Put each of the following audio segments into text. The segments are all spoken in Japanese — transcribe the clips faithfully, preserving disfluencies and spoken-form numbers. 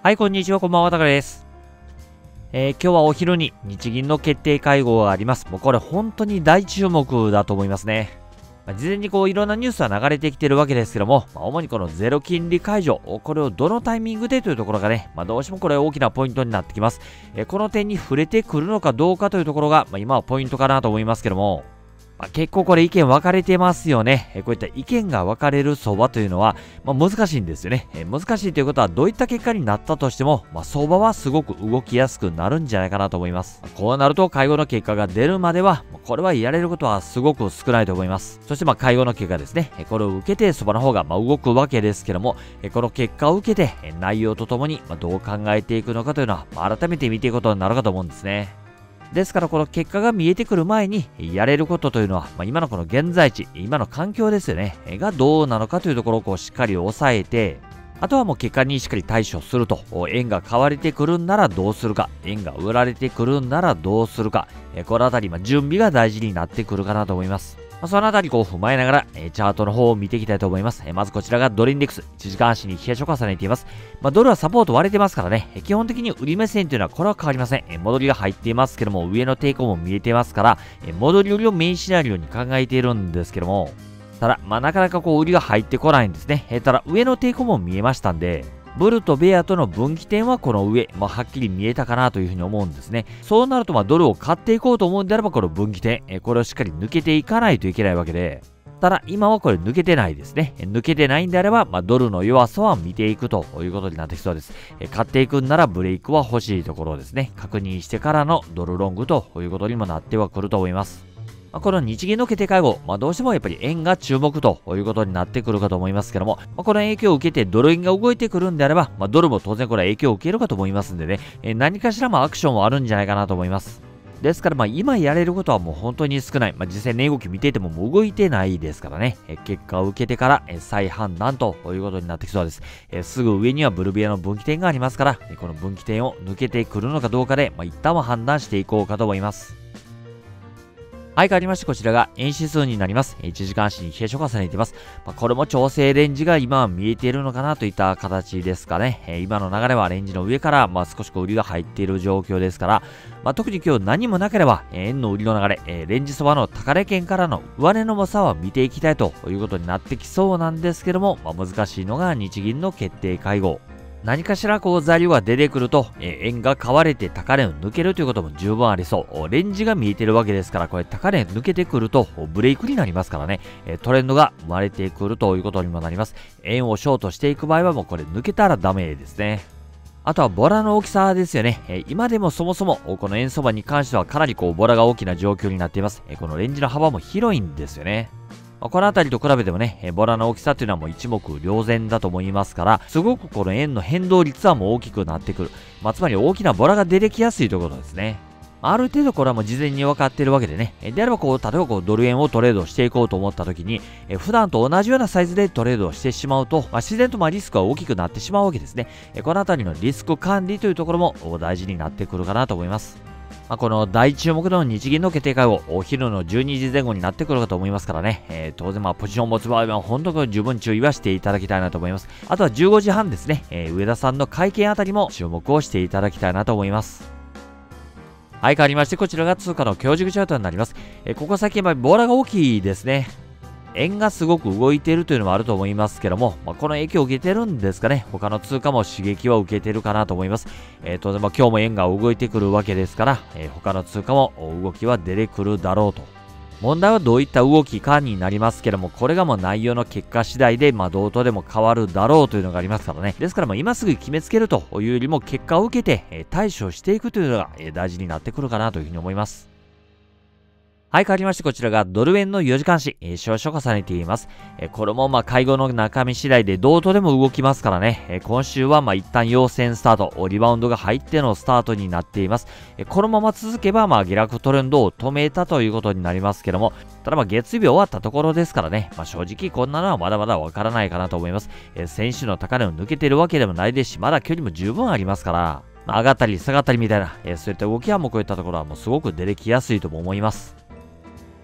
はい、こんにちは、こんばんは、たかです。えー、今日はお昼に日銀の決定会合があります。もうこれ本当に大注目だと思いますね。まあ、事前にこういろんなニュースは流れてきてるわけですけども、まあ、主にこのゼロ金利解除、これをどのタイミングでというところがね、まあ、どうしてもこれ大きなポイントになってきます。えー、この点に触れてくるのかどうかというところが、まあ、今はポイントかなと思いますけども、まあ、結構これ意見分かれてますよね。えこういった意見が分かれる相場というのは、まあ、難しいんですよね。え難しいということはどういった結果になったとしても、まあ、相場はすごく動きやすくなるんじゃないかなと思います。こうなると会合の結果が出るまでは、これはやれることはすごく少ないと思います。そしてまあ会合の結果ですね。これを受けて相場の方がまあ動くわけですけども、この結果を受けて内容とともにどう考えていくのかというのは改めて見ていくことになるかと思うんですね。ですからこの結果が見えてくる前にやれることというのは、まあ、今のこの現在地、今の環境ですよね、がどうなのかというところをこうしっかり抑えて、あとはもう結果にしっかり対処すると、円が買われてくるんならどうするか、円が売られてくるんならどうするか、このあたり、まあ、準備が大事になってくるかなと思います。まあ、そのあたりこう踏まえながら、えー、チャートの方を見ていきたいと思います。えー、まずこちらがドルインデックス、いちじかん足に冷やしを重ねています。まあ、ドルはサポート割れてますからね、えー、基本的に売り目線というのはこれは変わりません。えー、戻りが入っていますけども、上の抵抗も見えていますから、えー、戻り売りをメインシナリオに考えているんですけども、ただ、まあ、なかなかこう売りが入ってこないんですね。えー、ただ、上の抵抗も見えましたんで、ブルとベアとの分岐点はこの上、まあ、はっきり見えたかなというふうに思うんですね。そうなると、まあ、ドルを買っていこうと思うんであれば、この分岐点、えこれをしっかり抜けていかないといけないわけで、ただ、今はこれ抜けてないですね。抜けてないんであれば、まあ、ドルの弱さは見ていくということになってきそうです。え買っていくんならブレイクは欲しいところですね。確認してからのドルロングということにもなってはくると思います。まあ、この日銀の決定会合、まあ、どうしてもやっぱり円が注目ということになってくるかと思いますけども、まあ、この影響を受けてドル円が動いてくるんであれば、まあ、ドルも当然これは影響を受けるかと思いますんでね、え何かしらもアクションはあるんじゃないかなと思います。ですからまあ今やれることはもう本当に少ない。まあ、実際値動き見ていてももう動いてないですからね。え結果を受けてからえ再判断ということになってきそうです。えすぐ上にはブルビアの分岐点がありますから、この分岐点を抜けてくるのかどうかで、まあ、一旦は判断していこうかと思います。はい、変わりまして、こちらが円指数になります。いちじかん足に冷えしを重ねています。まあ、これも調整レンジが今は見えているのかなといった形ですかね。えー、今の流れはレンジの上から、まあ、少しこう売りが入っている状況ですから、まあ、特に今日何もなければ、えー、円の売りの流れ、えー、レンジそばの高値圏からの上値の重さは見ていきたいということになってきそうなんですけども、まあ、難しいのが日銀の決定会合。何かしらこう材料が出てくると、えー、円が買われて高値を抜けるということも十分ありそう。レンジが見えてるわけですから、これ高値抜けてくるとブレイクになりますからね、えトレンドが生まれてくるということにもなります。円をショートしていく場合はもうこれ抜けたらダメですね。あとはボラの大きさですよね。え今でもそもそもこの円相場に関してはかなりこうボラが大きな状況になっています。えこのレンジの幅も広いんですよね。このあたりと比べてもね、ボラの大きさというのはもう一目瞭然だと思いますから、すごくこの円の変動率はもう大きくなってくる。まあ、つまり大きなボラが出てきやすいということですね。ある程度これはもう事前に分かっているわけでね。であればこう、例えばこうドル円をトレードしていこうと思った時に、え普段と同じようなサイズでトレードをしてしまうと、まあ、自然とまあリスクが大きくなってしまうわけですね。このあたりのリスク管理というところも大事になってくるかなと思います。まあ、この大注目の日銀の決定会合、お昼のじゅうにじぜん後になってくるかと思いますからね、えー、当然まあポジションを持つ場合は本当に十分注意はしていただきたいなと思います。あとはじゅうごじはんですね、えー、上田さんの会見あたりも注目をしていただきたいなと思います。はい、変わりましてこちらが通貨の強軸チャートになります。えー、ここ先はボラが大きいですね。円がすごく動いているというのもあると思いますけども、まあ、この影響を受けてるんですかね。他の通貨も刺激は受けてるかなと思います。えー、当然まあ今日も円が動いてくるわけですから、えー、他の通貨も動きは出てくるだろうと。問題はどういった動きかになりますけども、これがもう内容の結果次第で、まあどうとでも変わるだろうというのがありますからね。ですからまあ今すぐ決めつけるというよりも結果を受けて、えー、対処していくというのが、えー、大事になってくるかなというふうに思います。はい、変わりまして、こちらがドル円のよじかん足、えー、少々重ねています。えー、これもまあ会合の中身次第でどうとでも動きますからね。えー、今週はまあ一旦陽線スタート、リバウンドが入ってのスタートになっています。えー、このまま続けばまあ下落トレンドを止めたということになりますけども、ただまあ月曜日終わったところですからね、まあ、正直こんなのはまだまだわからないかなと思います。えー、先週の高値を抜けているわけでもないですし、まだ距離も十分ありますから、まあ、上がったり下がったりみたいな、えー、そういった動きはもうこういったところはもうすごく出てきやすいとも思います。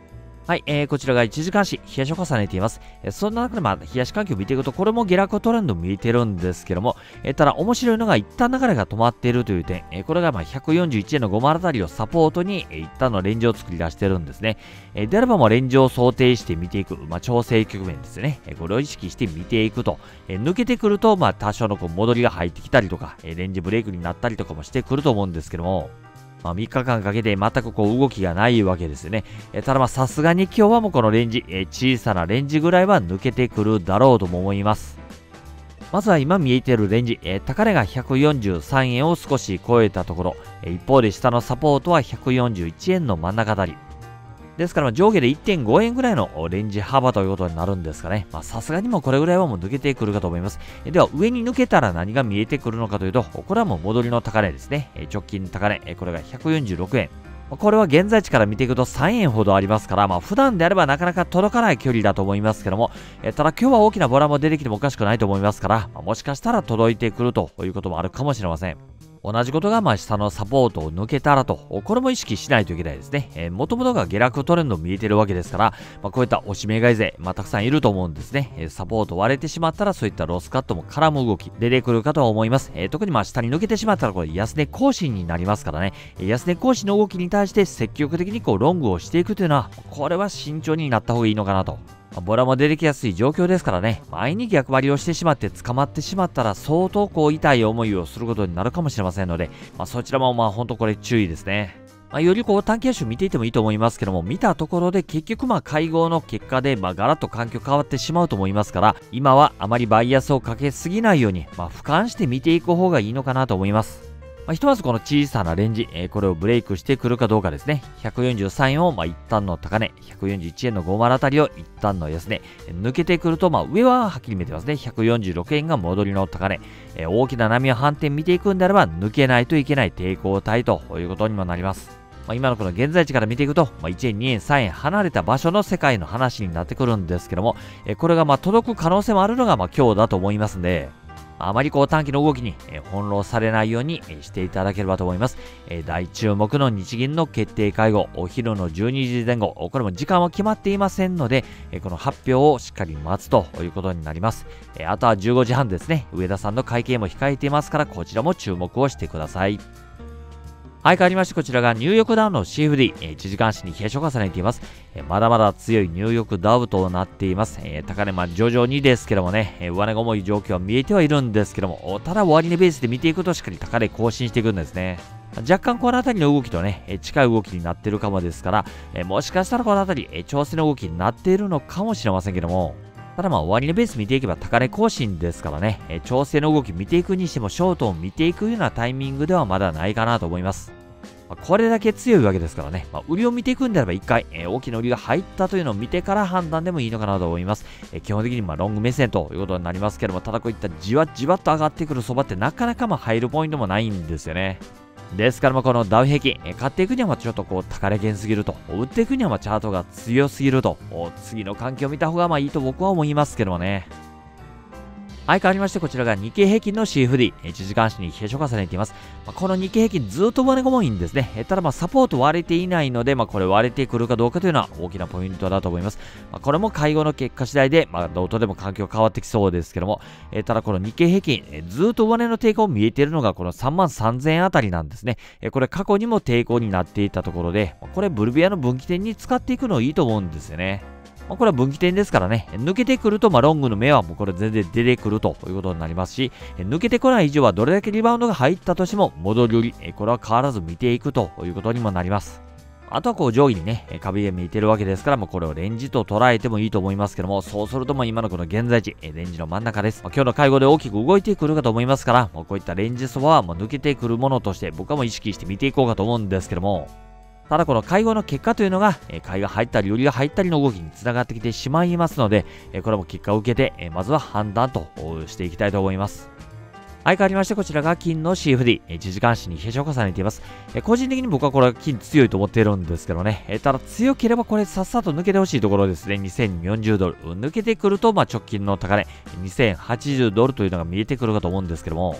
はい、えー、こちらがいちじかん足、冷やしを重ねています。えー、そんな中で、まあ、冷やし環境を見ていくと、これも下落トレンド見えてるんですけども、えー、ただ面白いのが一旦流れが止まっているという点、えー、これがまあひゃくよんじゅういちえんのごまるあたりをサポートに、えー、一旦のレンジを作り出してるんですね。えー、であればもうレンジを想定して見ていく、まあ、調整局面ですね。えー、これを意識して見ていくと、えー、抜けてくると、まあ、多少のこう戻りが入ってきたりとか、えー、レンジブレイクになったりとかもしてくると思うんですけども、まあ、みっかかんかけて全くこう動きがないわけですよね。えただまあさすがに今日はもうこのレンジ、え小さなレンジぐらいは抜けてくるだろうとも思います。まずは今見えているレンジ、え高値がひゃくよんじゅうさんえんを少し超えたところ、え一方で下のサポートはひゃくよんじゅういちえんの真ん中あたり。ですから上下で いってんごえんぐらいのレンジ幅ということになるんですかね。まあさすがにもこれぐらいはもう抜けてくるかと思います。では上に抜けたら何が見えてくるのかというと、これはもう戻りの高値ですね。直近高値、これがひゃくよんじゅうろくえん。これは現在地から見ていくとさんえんほどありますから、まあ普段であればなかなか届かない距離だと思いますけども、ただ今日は大きなボラも出てきてもおかしくないと思いますから、もしかしたら届いてくるということもあるかもしれません。同じことがまあ下のサポートを抜けたらと、これも意識しないといけないですね。えー、もともとが下落トレンド見えてるわけですから、まあ、こういった押し目買い勢、まあ、たくさんいると思うんですね。えー、サポート割れてしまったらそういったロスカットも絡む動き出てくるかとは思います。えー、特にまあ下に抜けてしまったらこれ安値更新になりますからね。えー、安値更新の動きに対して積極的にこうロングをしていくというのは、これは慎重になった方がいいのかなと。ボラも出てきやすい状況ですからね、前に逆張りをしてしまって捕まってしまったら相当こう痛い思いをすることになるかもしれませんので、まあ、そちらもまあ本当これ注意ですね。まあ、よりこう短期足を見ていてもいいと思いますけども、見たところで結局まあ会合の結果でまあガラッと環境変わってしまうと思いますから、今はあまりバイアスをかけすぎないように、まあ、俯瞰して見ていく方がいいのかなと思います。まあ、ひとまずこの小さなレンジ、えー、これをブレイクしてくるかどうかですね。ひゃくよんじゅうさんえんをまあ一旦の高値、ひゃくよんじゅういちえんのごまるあたりを一旦の安値、抜けてくると、まあ上ははっきり見えてますね。ひゃくよんじゅうろくえんが戻りの高値、えー、大きな波を反転見ていくんであれば、抜けないといけない抵抗体ということにもなります。まあ、今のこの現在地から見ていくと、まあ、いちえん、にえん、さんえん離れた場所の世界の話になってくるんですけども、えー、これがまあ届く可能性もあるのがまあ今日だと思いますんで、あまりこう短期の動きに翻弄されないようにしていただければと思います。大注目の日銀の決定会合、お昼のじゅうにじぜん後、これも時間は決まっていませんので、この発表をしっかり待つということになります。あとはじゅうごじはんですね、上田さんの会見も控えていますから、こちらも注目をしてください。はい、変わりまして、こちらがニューヨークダウの シーエフディー、いちじかん足に冷やしを重ねています。まだまだ強いニューヨークダウとなっています。高値、まあ徐々にですけどもね、上値が重い状況は見えてはいるんですけども、ただ終値ベースで見ていくとしっかり高値更新していくんですね。若干この辺りの動きとね、近い動きになっているかもですから、もしかしたらこの辺り、調整の動きになっているのかもしれませんけども、ただまあ終値ベース見ていけば高値更新ですからね、え調整の動き見ていくにしてもショートを見ていくようなタイミングではまだないかなと思います。まあ、これだけ強いわけですからね、まあ、売りを見ていくんであれば一回、えー、大きな売りが入ったというのを見てから判断でもいいのかなと思います。えー、基本的にまあロング目線ということになりますけども、ただこういったじわじわっと上がってくる相場ってなかなかまあ入るポイントもないんですよね。ですからまあこのダウ平均、えー、買っていくにはまあちょっとこう高値圏すぎると、売っていくにはまあチャートが強すぎると、次の環境を見た方がまあいいと僕は思いますけどもね。はい、変わりまして、こちらが日経平均の シーエフディー、いちじかん足に冷え重ねています。まあ、この日経平均ずっと上値が重いんですね。えただまあサポート割れていないので、まあこれ割れてくるかどうかというのは大きなポイントだと思います。まあ、これも会合の結果次第で、まあどうとでも環境変わってきそうですけども、えただこの日経平均、えずっと上値の抵抗見えているのがこのさんまんさんぜんえんあたりなんですね。えこれ過去にも抵抗になっていたところで、これブルベアの分岐点に使っていくのいいと思うんですよね。まあ、これは分岐点ですからね、抜けてくると、まあ、ロングの目はもうこれ全然出てくるということになりますし、抜けてこない以上はどれだけリバウンドが入ったとしても、戻り売り、これは変わらず見ていくということにもなります。あとはこう上位にね、壁が見えてるわけですから、もうこれをレンジと捉えてもいいと思いますけども、そうするともう今のこの現在地、レンジの真ん中です。まあ、今日の会合で大きく動いてくるかと思いますから、もうこういったレンジそばはもう抜けてくるものとして、僕はもう意識して見ていこうかと思うんですけども、ただこの会合の結果というのが、えー、買いが入ったり売りが入ったりの動きにつながってきてしまいますので、えー、これも結果を受けて、えー、まずは判断としていきたいと思います。はい、変わりまして、こちらが金の シーエフディー、いちじかん足に冷えを重ねています。えー、個人的に僕はこれは金強いと思っているんですけどね、えー、ただ強ければこれさっさと抜けてほしいところですね。にせんよんじゅうドル。抜けてくると、まあ直近の高値、にせんはちじゅうドルというのが見えてくるかと思うんですけども、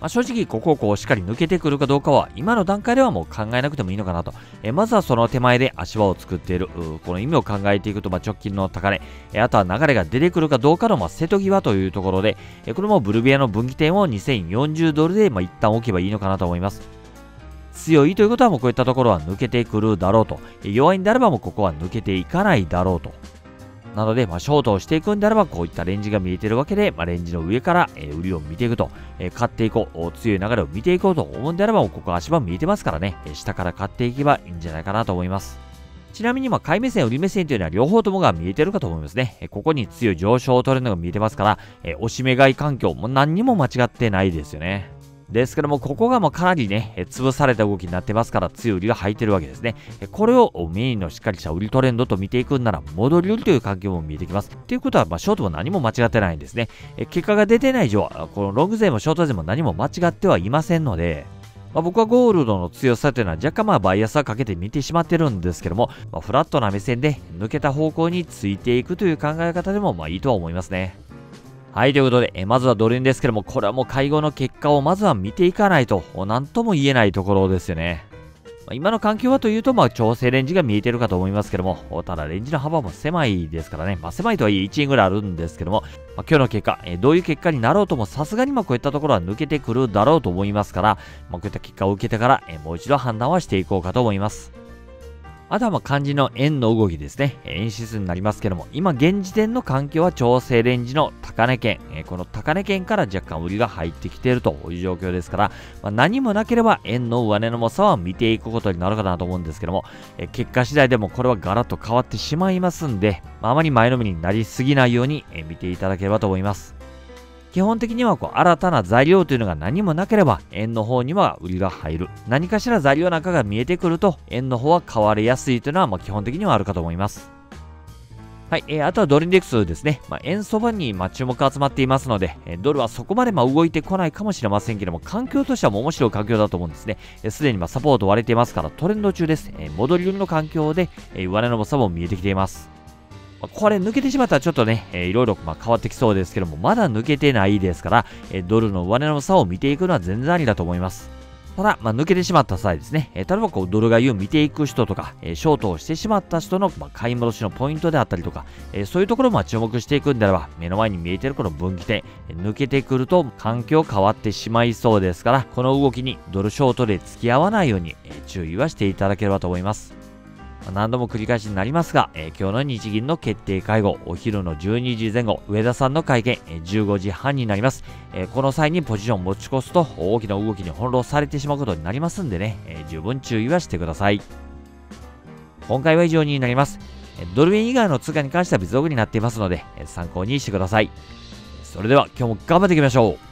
まあ、正直ここをこうしっかり抜けてくるかどうかは今の段階ではもう考えなくてもいいのかなと。えー、まずはその手前で足場を作っている、この意味を考えていくと、まあ、直近の高値、えー、あとは流れが出てくるかどうかのまあ瀬戸際というところで、えー、これもブルビアの分岐点をにせんよんじゅうドルでまあ一旦置けばいいのかなと思います。強いということはもうこういったところは抜けてくるだろうと。弱いんであればもうここは抜けていかないだろうと。なので、まあ、ショートをしていくんであれば、こういったレンジが見えているわけで、まあ、レンジの上から、えー、売りを見ていくと、えー、買っていこう、強い流れを見ていこうと思うんであれば、ここ足場見えてますからね、えー、下から買っていけばいいんじゃないかなと思います。ちなみに、まあ、買い目線、売り目線というのは両方ともが見えてるかと思いますね。えー、ここに強い上昇トレンドが見えてますから、えー、押し目買い環境も何にも間違ってないですよね。ですけども、ここがもうかなりね、潰された動きになってますから、強い売りが入ってるわけですね。これをメインのしっかりした売りトレンドと見ていくんなら、戻り売りという環境も見えてきます。ということは、まあ、ショートも何も間違ってないんですね。結果が出てない以上は、このロング勢もショート勢も何も間違ってはいませんので、まあ、僕はゴールドの強さというのは若干まあバイアスはかけて見てしまってるんですけども、まあ、フラットな目線で抜けた方向についていくという考え方でもまあいいとは思いますね。はい、ということで、えまずはドル円ですけども、これはもう会合の結果をまずは見ていかないと、何とも言えないところですよね。まあ、今の環境はというと、まあ、調整レンジが見えてるかと思いますけども、ただレンジの幅も狭いですからね、まあ、狭いとはいえいちえんぐらいあるんですけども、まあ、今日の結果、えどういう結果になろうとも、さすがにまあこういったところは抜けてくるだろうと思いますから、まあ、こういった結果を受けてから、えもう一度判断はしていこうかと思います。あとはまあ肝心の円の動きですね。円指数になりますけども、今現時点の環境は調整レンジの高値圏、この高値圏から若干売りが入ってきているという状況ですから、まあ、何もなければ円の上値の重さは見ていくことになるかなと思うんですけども、結果次第でもこれはガラッと変わってしまいますんで、まあ、あまり前のめりになりすぎないように見ていただければと思います。基本的にはこう新たな材料というのが何もなければ円の方には売りが入る。何かしら材料なんかが見えてくると円の方は買われやすいというのはまあ基本的にはあるかと思います。はい、えー、あとはドルインデックスですね。まあ、円相場にまあ注目が集まっていますので、えー、ドルはそこまでまあ動いてこないかもしれませんけども、環境としてはもう面白い環境だと思うんですね。す、えー、で、にまあサポート割れていますからトレンド中です。えー、戻り売りの環境で、えー、上値の重さも見えてきています。これ抜けてしまったらちょっとね、えー、いろいろまあ変わってきそうですけども、まだ抜けてないですから、えー、ドルの上値の差を見ていくのは全然ありだと思います。ただ、まあ、抜けてしまった際ですね、えー、例えばこうドル買いを見ていく人とか、えー、ショートをしてしまった人の、まあ、買い戻しのポイントであったりとか、えー、そういうところも注目していくんであれば、目の前に見えているこの分岐点、えー、抜けてくると環境変わってしまいそうですから、この動きにドルショートで付き合わないように、えー、注意はしていただければと思います。何度も繰り返しになりますが、えー、今日の日銀の決定会合、お昼のじゅうにじぜん後、上田さんの会見、えー、じゅうごじはんになります、えー。この際にポジションを持ち越すと、大きな動きに翻弄されてしまうことになりますんでね、えー、十分注意はしてください。今回は以上になります。ドル円以外の通貨に関しては別道具になっていますので、参考にしてください。それでは今日も頑張っていきましょう。